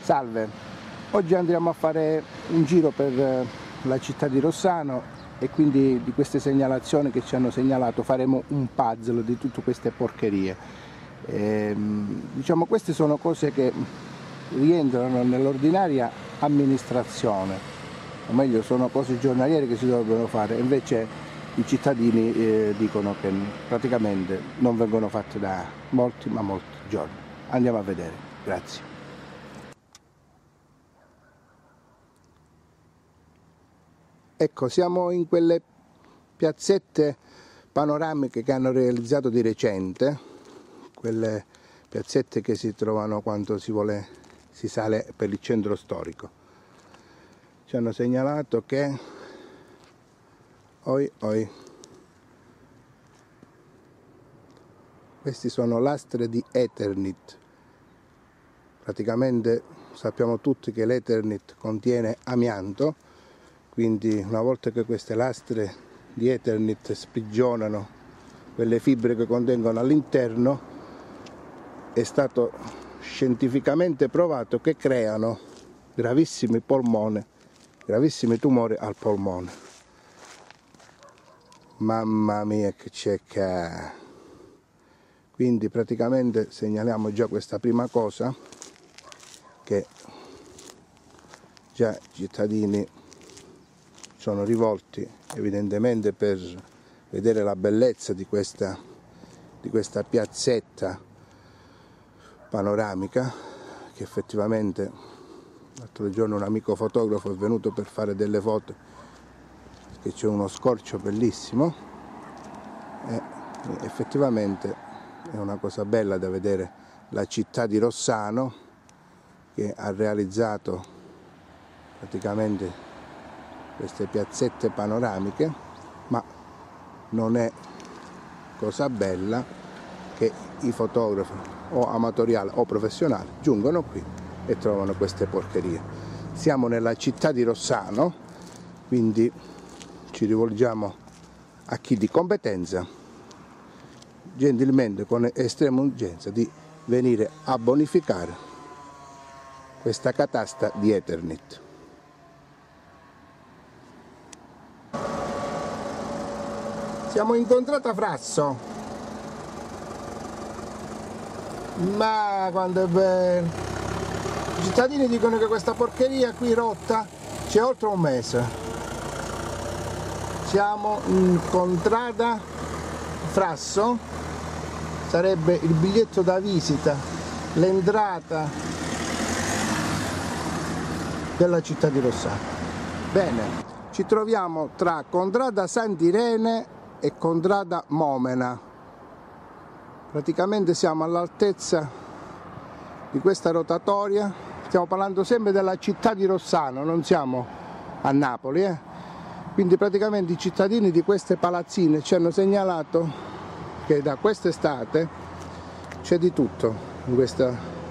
Salve, oggi andremo a fare un giro per la città di Rossano e quindi di queste segnalazioni che ci hanno segnalato faremo un puzzle di tutte queste porcherie. Diciamo, queste sono cose che rientrano nell'ordinaria amministrazione, o meglio sono cose giornaliere che si dovrebbero fare, invece i cittadini dicono che praticamente non vengono fatte da molti giorni. Andiamo a vedere, grazie. Ecco, siamo in quelle piazzette panoramiche che hanno realizzato di recente, quelle piazzette che si trovano quando si sale per il centro storico. Ci hanno segnalato che questi sono lastre di Eternit. Praticamente sappiamo tutti che l'Eternit contiene amianto. Quindi una volta che queste lastre di Eternit sprigionano quelle fibre che contengono all'interno, è stato scientificamente provato che creano gravissimi tumori al polmone. Mamma mia che cieca! Quindi praticamente segnaliamo già questa prima cosa, che già i cittadini sono rivolti evidentemente per vedere la bellezza di questa piazzetta panoramica, che effettivamente l'altro giorno un amico fotografo è venuto per fare delle foto, che c'è uno scorcio bellissimo e effettivamente è una cosa bella da vedere la città di Rossano, che ha realizzato praticamente queste piazzette panoramiche, ma non è cosa bella che i fotografi o amatoriali o professionali giungono qui e trovano queste porcherie. Siamo nella città di Rossano, quindi ci rivolgiamo a chi di competenza, gentilmente con estrema urgenza, di venire a bonificare questa catasta di Eternit. Siamo in Contrada Frasso, ma quando è bello! I cittadini dicono che questa porcheria qui rotta c'è oltre un mese. Siamo in Contrada Frasso, sarebbe il biglietto da visita, l'entrata della città di Rossano. Bene, ci troviamo tra Contrada Sant'Irene e Contrada Momena. Praticamente siamo all'altezza di questa rotatoria, stiamo parlando sempre della città di Rossano, non siamo a Napoli, Quindi praticamente i cittadini di queste palazzine ci hanno segnalato che da quest'estate c'è di tutto in questa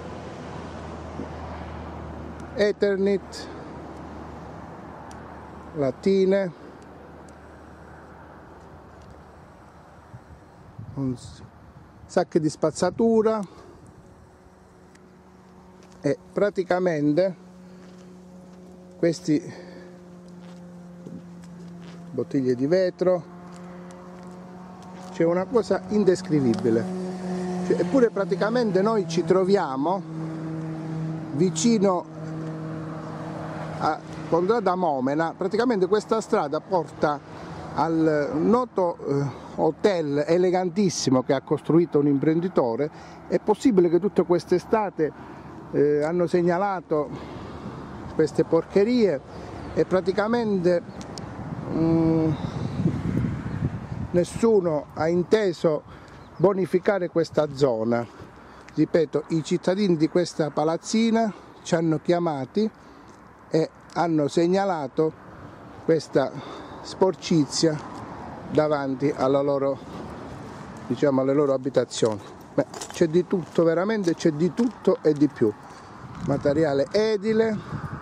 Eternit, lattine, sacchi di spazzatura e praticamente questi bottiglie di vetro. C'è una cosa indescrivibile, eppure praticamente noi ci troviamo vicino a Contrada Momena. Praticamente questa strada porta al noto hotel elegantissimo che ha costruito un imprenditore. È possibile che tutte quest'estate hanno segnalato queste porcherie e praticamente nessuno ha inteso bonificare questa zona. Ripeto, i cittadini di questa palazzina ci hanno chiamati e hanno segnalato questa sporcizia davanti alla loro, alle loro abitazioni. Beh, c'è di tutto, veramente c'è di tutto e di più. Materiale edile,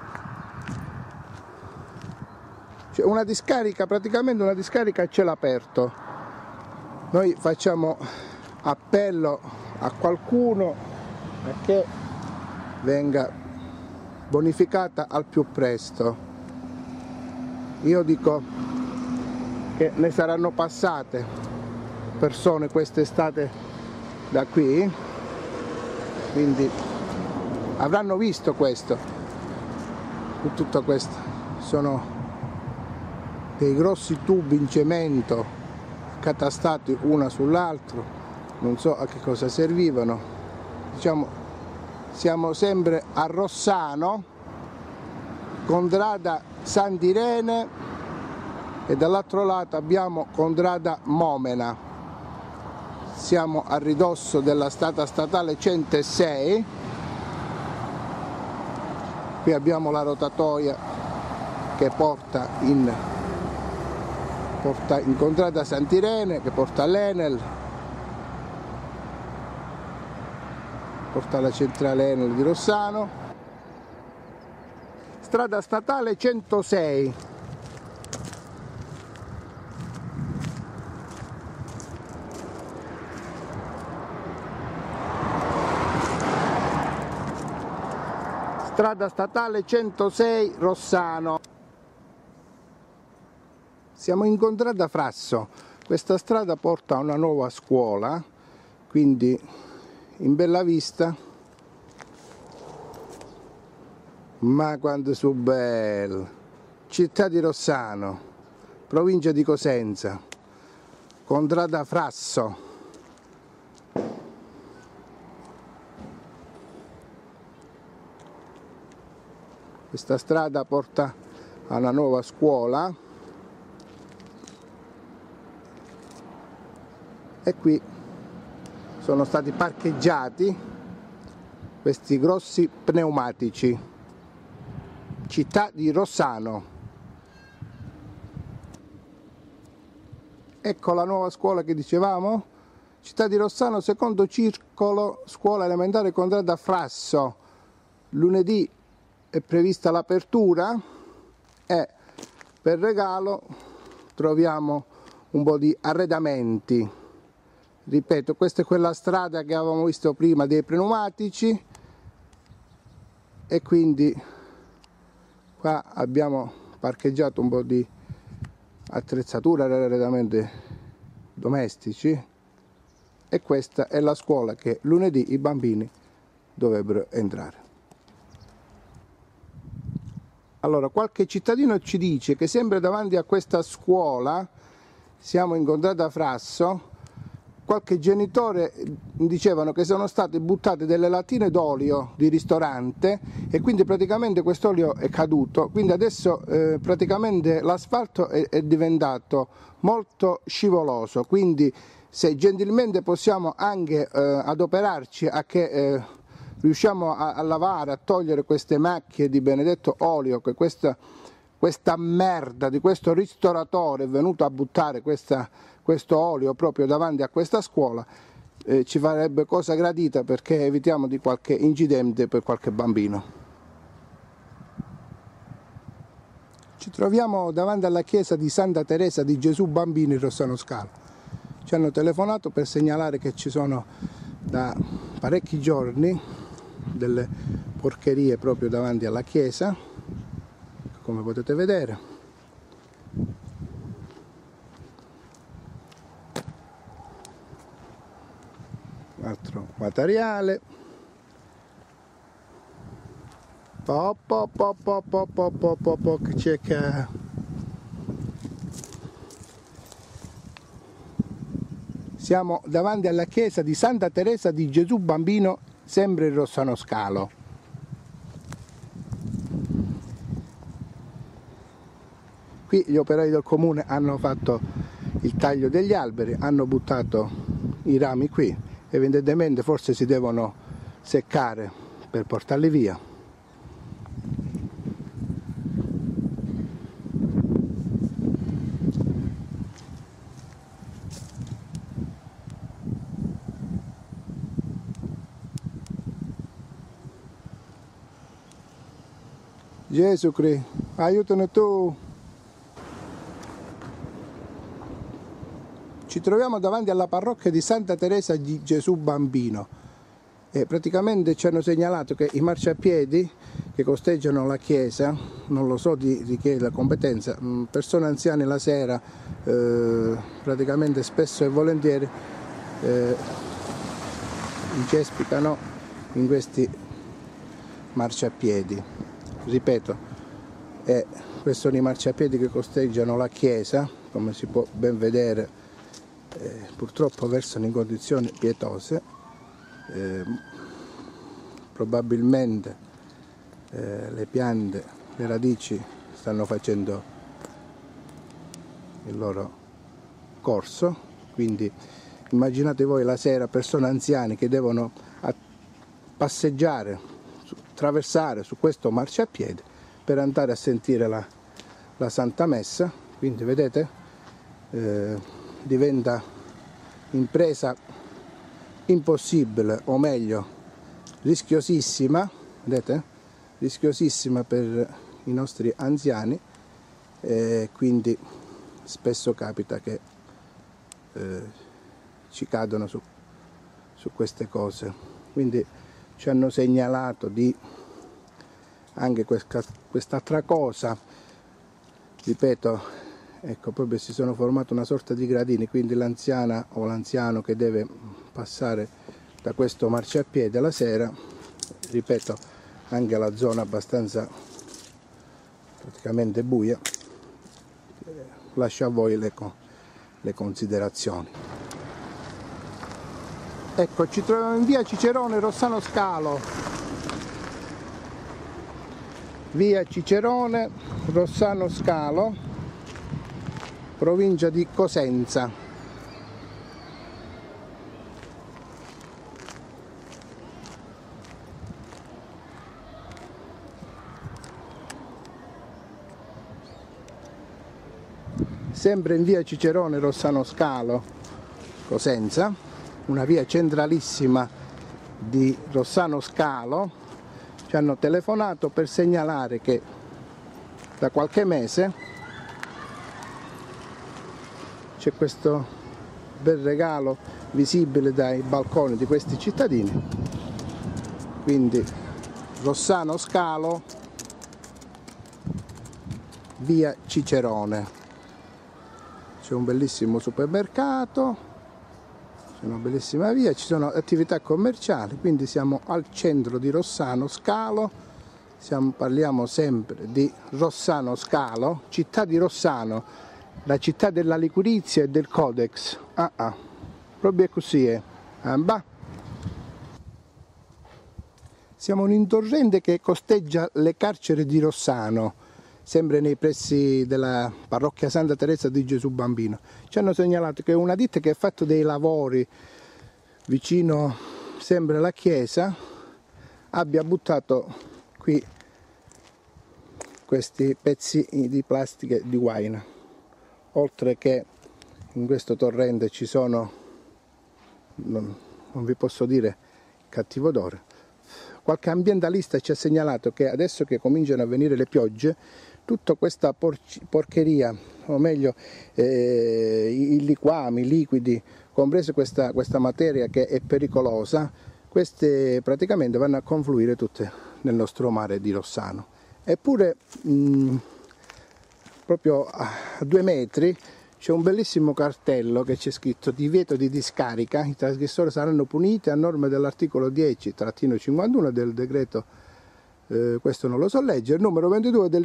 c'è una discarica, praticamente una discarica a cielo aperto. Noi facciamo appello a qualcuno perché venga bonificata al più presto. Io dico che ne saranno passate persone quest'estate da qui, quindi avranno visto questo. Tutto questo sono dei grossi tubi in cemento accatastati uno sull'altro, non so a che cosa servivano. Diciamo, siamo sempre a Rossano, contrada Sant'Irene, e dall'altro lato abbiamo contrada Momena. Siamo a ridosso della strada statale 106. Qui abbiamo la rotatoia che porta in contrada Sant'Irene, che porta all'Enel, porta alla centrale Enel di Rossano. Strada statale 106. Strada statale 106 Rossano. Siamo in contrada Frasso. Questa strada porta a una nuova scuola, quindi in bella vista. Ma quanto sono bello! Città di Rossano, provincia di Cosenza, contrada Frasso. Questa strada porta a una nuova scuola e qui sono stati parcheggiati questi grossi pneumatici. Città di Rossano. Ecco la nuova scuola che dicevamo. Città di Rossano, secondo circolo, scuola elementare contrada Frasso. Lunedì è prevista l'apertura e per regalo troviamo un po' di arredamenti. Ripeto, questa è quella strada che avevamo visto prima dei pneumatici e quindi qua abbiamo parcheggiato un po' di attrezzatura e arredamenti domestici e questa è la scuola che lunedì i bambini dovrebbero entrare. Allora, qualche cittadino ci dice che sempre davanti a questa scuola, siamo in contrada Frasso, qualche genitore dicevano che sono state buttate delle lattine d'olio di ristorante e quindi praticamente quest'olio è caduto, quindi adesso praticamente l'asfalto è diventato molto scivoloso, quindi se gentilmente possiamo anche adoperarci a che riusciamo a lavare, a togliere queste macchie di benedetto olio che questa merda di questo ristoratore è venuto a buttare questo olio proprio davanti a questa scuola, ci farebbe cosa gradita, perché evitiamo di qualche incidente per qualche bambino. Ci troviamo davanti alla chiesa di Santa Teresa di Gesù Bambino in Rossano Scalo. Ci hanno telefonato per segnalare che ci sono da parecchi giorni delle porcherie proprio davanti alla chiesa, come potete vedere. Altro materiale. Che c'è che... Siamo davanti alla chiesa di Santa Teresa di Gesù Bambino, sempre in Rossano Scalo. Qui gli operai del comune hanno fatto il taglio degli alberi, hanno buttato i rami qui, evidentemente forse si devono seccare per portarli via. Gesù Cristo, aiutami tu! Ci troviamo davanti alla parrocchia di Santa Teresa di Gesù Bambino. e praticamente ci hanno segnalato che i marciapiedi che costeggiano la chiesa, non lo so di chi è la competenza, persone anziane la sera praticamente spesso e volentieri incespicano in questi marciapiedi. Ripeto, questi sono i marciapiedi che costeggiano la chiesa, come si può ben vedere, purtroppo versano in condizioni pietose. Probabilmente le piante, le radici stanno facendo il loro corso, quindi immaginate voi la sera persone anziane che devono passeggiare, attraversare su questo marciapiede per andare a sentire la Santa Messa, quindi vedete diventa impresa impossibile, o meglio rischiosissima, vedete? Rischiosissima per i nostri anziani, quindi spesso capita che ci cadono su queste cose. Quindi ci hanno segnalato di anche quest'altra cosa, ripeto, ecco, proprio si sono formati una sorta di gradini, quindi l'anziana o l'anziano che deve passare da questo marciapiede la sera, ripeto, anche la zona abbastanza praticamente buia, lascio a voi le considerazioni. Ecco, ci troviamo in via Cicerone Rossano Scalo, via Cicerone Rossano Scalo, provincia di Cosenza. Sempre in via Cicerone Rossano Scalo, Cosenza, una via centralissima di Rossano Scalo, ci hanno telefonato per segnalare che da qualche mese c'è questo bel regalo visibile dai balconi di questi cittadini, quindi Rossano Scalo, via Cicerone. C'è un bellissimo supermercato, c'è una bellissima via, ci sono attività commerciali, quindi siamo al centro di Rossano Scalo, parliamo sempre di Rossano Scalo, città di Rossano, la città della liquirizia e del codex. Proprio così. Siamo in un torrente che costeggia le carceri di Rossano, sempre nei pressi della parrocchia Santa Teresa di Gesù Bambino. Ci hanno segnalato che una ditta che ha fatto dei lavori vicino sempre alla chiesa abbia buttato qui questi pezzi di plastica di guaina, oltre che in questo torrente ci sono, non vi posso dire, cattivo odore. Qualche ambientalista ci ha segnalato che adesso che cominciano a venire le piogge, tutta questa porcheria, o meglio i liquami, i liquidi, comprese questa materia che è pericolosa, queste praticamente vanno a confluire tutte nel nostro mare di Rossano. Eppure proprio a 2 metri c'è un bellissimo cartello che c'è scritto divieto di discarica, i trasgressori saranno puniti a norma dell'articolo 10-51 del decreto, questo non lo so leggere, numero 22 del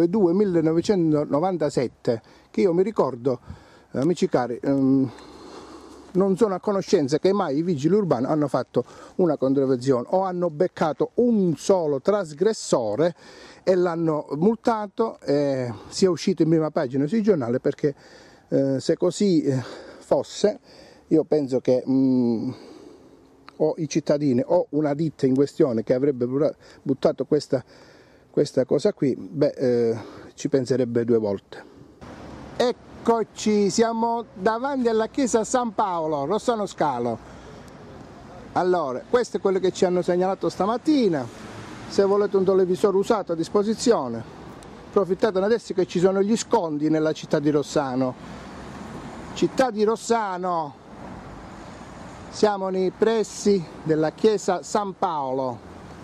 5/2/1997, che io mi ricordo, amici cari, non sono a conoscenza che mai i vigili urbani hanno fatto una contravvenzione o hanno beccato un solo trasgressore e l'hanno multato, sia uscito in prima pagina sui giornali, perché se così fosse, io penso che o i cittadini o una ditta in questione che avrebbe buttato questa cosa qui, ci penserebbe 2 volte. Eccoci, siamo davanti alla chiesa San Paolo, Rossano Scalo. Allora, questo è quello che ci hanno segnalato stamattina. Se volete un televisore usato a disposizione, approfittate adesso che ci sono gli sconti nella città di Rossano. Città di Rossano! Siamo nei pressi della chiesa San Paolo.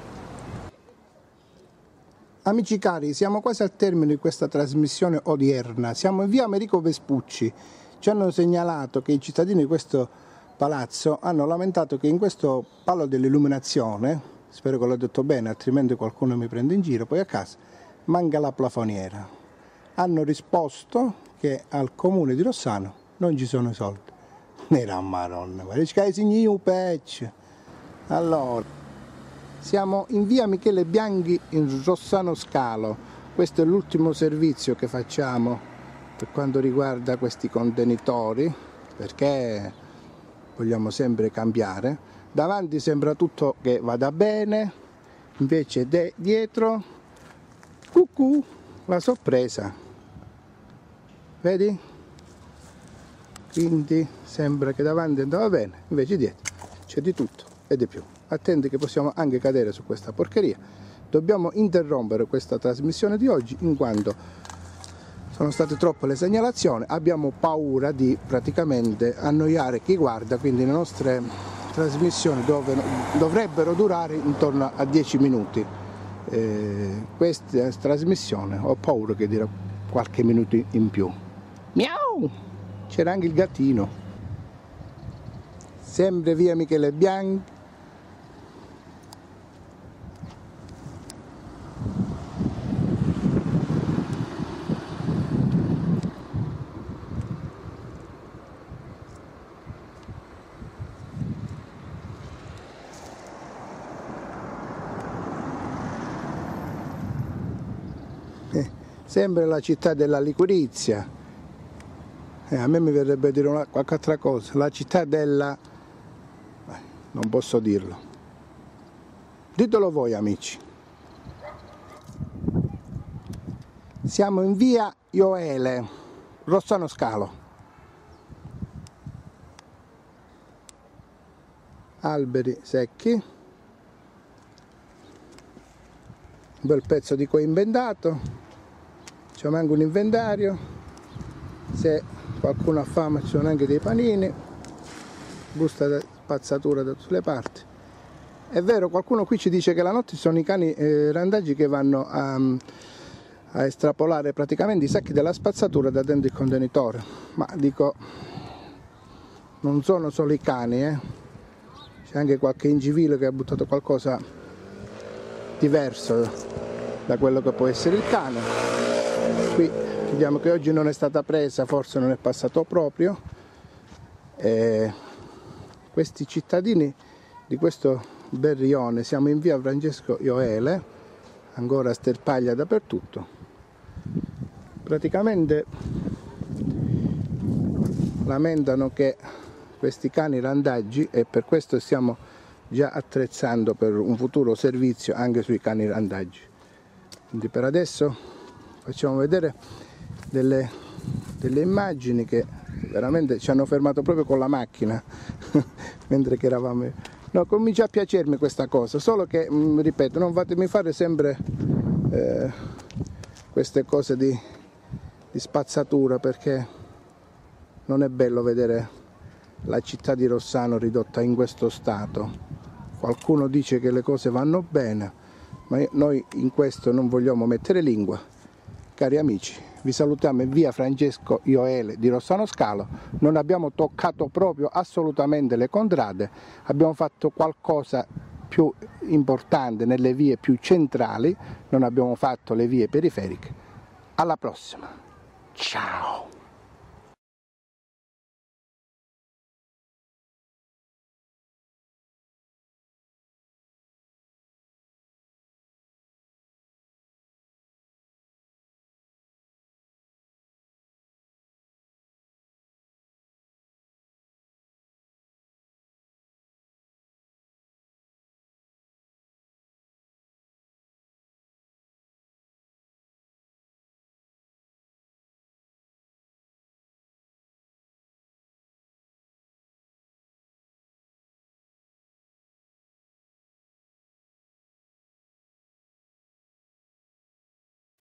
Amici cari, siamo quasi al termine di questa trasmissione odierna. Siamo in via Americo Vespucci. Ci hanno segnalato che i cittadini di questo palazzo hanno lamentato che in questo palo dell'illuminazione, spero che l'ho detto bene, altrimenti qualcuno mi prende in giro, poi a casa, manca la plafoniera. Hanno risposto che al comune di Rossano non ci sono i soldi. Nera maronna, allora, siamo in via Michele Bianchi in Rossano Scalo. Questo è l'ultimo servizio che facciamo per quanto riguarda questi contenitori, perché vogliamo sempre cambiare. Davanti sembra tutto che vada bene, invece dietro, cucù, la sorpresa. Vedi? Quindi sembra che davanti andava bene, invece dietro c'è di tutto e di più. Attenti che possiamo anche cadere su questa porcheria. Dobbiamo interrompere questa trasmissione di oggi in quanto sono state troppe le segnalazioni, abbiamo paura di praticamente annoiare chi guarda, quindi le nostre trasmissioni dovrebbero durare intorno a 10 minuti. Questa trasmissione ho paura che dirà qualche minuto in più. Miau! C'era anche il gattino. Sempre via Michele Bianchi. Sempre la città della liquirizia. A me mi verrebbe dire qualche altra cosa, la città della... non posso dirlo. Ditelo voi amici. Siamo in via Ioele, Rossano Scalo. Alberi secchi. Un bel pezzo di coinventato. C'è anche un inventario. Se qualcuno ha fame ci sono anche dei panini, busta da spazzatura da tutte le parti. È vero, qualcuno qui ci dice che la notte ci sono i cani randaggi che vanno a estrapolare praticamente i sacchi della spazzatura da dentro il contenitore, ma dico, non sono solo i cani, c'è anche qualche incivile che ha buttato qualcosa diverso da quello che può essere il cane. Qui vediamo che oggi non è stata presa, forse non è passato proprio. Questi cittadini di questo bel rione, siamo in via Francesco Ioele, ancora sterpaglia dappertutto. Praticamente lamentano che questi cani randaggi, e per questo stiamo già attrezzando per un futuro servizio anche sui cani randaggi. Quindi per adesso facciamo vedere delle immagini che veramente ci hanno fermato proprio con la macchina mentre che eravamo. No, comincia a piacermi questa cosa, solo che ripeto, non fatemi fare sempre queste cose di spazzatura, perché non è bello vedere la città di Rossano ridotta in questo stato. Qualcuno dice che le cose vanno bene, ma noi in questo non vogliamo mettere lingua. Cari amici, vi salutiamo in via Francesco Ioele di Rossano Scalo. Non abbiamo toccato proprio assolutamente le contrade, abbiamo fatto qualcosa più importante nelle vie più centrali, non abbiamo fatto le vie periferiche. Alla prossima, ciao!